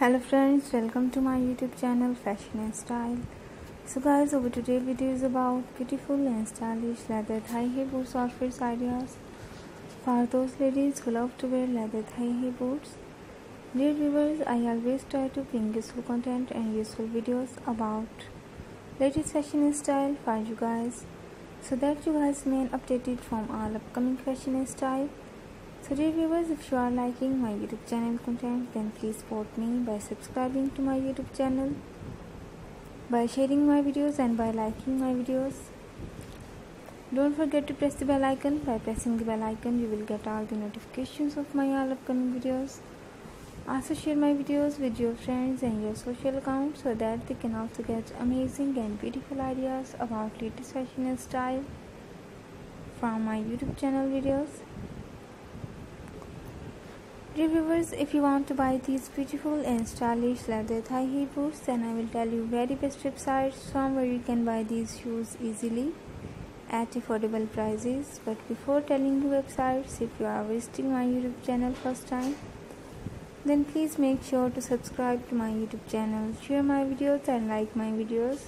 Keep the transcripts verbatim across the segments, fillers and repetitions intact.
Hello friends, welcome to my YouTube channel Fashion and Style. So guys, over today's video is about beautiful and stylish leather thigh high boots outfits ideas for those ladies who love to wear leather thigh high boots. Dear viewers, I always try to bring useful content and useful videos about latest fashion and style for you guys, so that you guys remain updated from all upcoming fashion and style. So dear viewers, if you are liking my YouTube channel content, then please support me by subscribing to my YouTube channel, by sharing my videos and by liking my videos. Don't forget to press the bell icon. By pressing the bell icon, you will get all the notifications of my all upcoming videos. Also share my videos with your friends and your social accounts so that they can also get amazing and beautiful ideas about latest fashion and style from my YouTube channel videos. Dear viewers, if you want to buy these beautiful and stylish leather thigh high boots, then I will tell you very best websites from where you can buy these shoes easily at affordable prices. But before telling you websites, if you are visiting my YouTube channel first time, then please make sure to subscribe to my YouTube channel, share my videos and like my videos.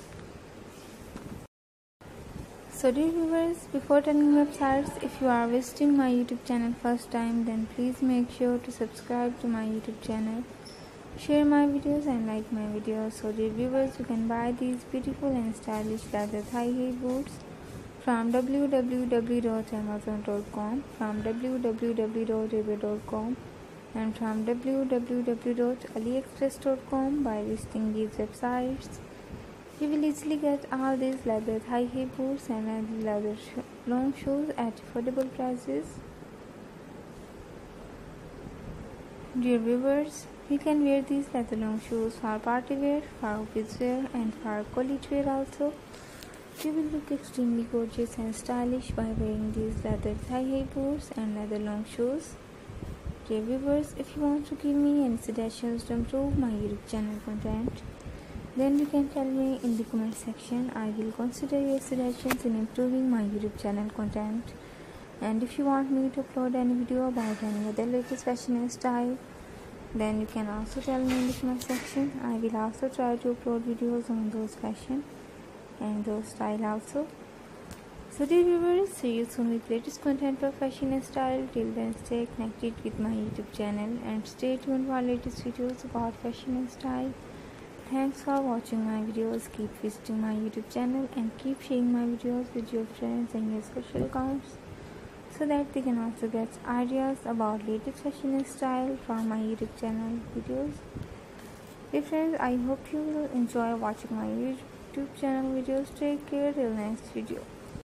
So dear viewers, before telling websites, if you are visiting my YouTube channel first time, then please make sure to subscribe to my YouTube channel, share my videos and like my videos. So dear viewers, you can buy these beautiful and stylish leather thigh high boots from w w w dot amazon dot com, from w w w dot ebay dot com and from w w w dot aliexpress dot com. By visiting these websites, you will easily get all these leather thigh high boots and leather sh- long shoes at affordable prices. Dear viewers, you can wear these leather long shoes for party wear, for office wear and for college wear also. You will look extremely gorgeous and stylish by wearing these leather thigh high boots and leather long shoes. Dear viewers, if you want to give me any suggestions to improve my YouTube channel content, then you can tell me in the comment section. I will consider your suggestions in improving my YouTube channel content. And if you want me to upload any video about any other latest fashion and style, then you can also tell me in the comment section. I will also try to upload videos on those fashion and those style also. So dear viewers, see you soon with latest content of fashion and style. Till then, stay connected with my YouTube channel and stay tuned for latest videos about fashion and style. Thanks for watching my videos. Keep visiting my YouTube channel and keep sharing my videos with your friends and your social accounts so that they can also get ideas about latest fashion and style from my YouTube channel videos. Dear friends, I hope you will enjoy watching my YouTube channel videos. Take care till next video.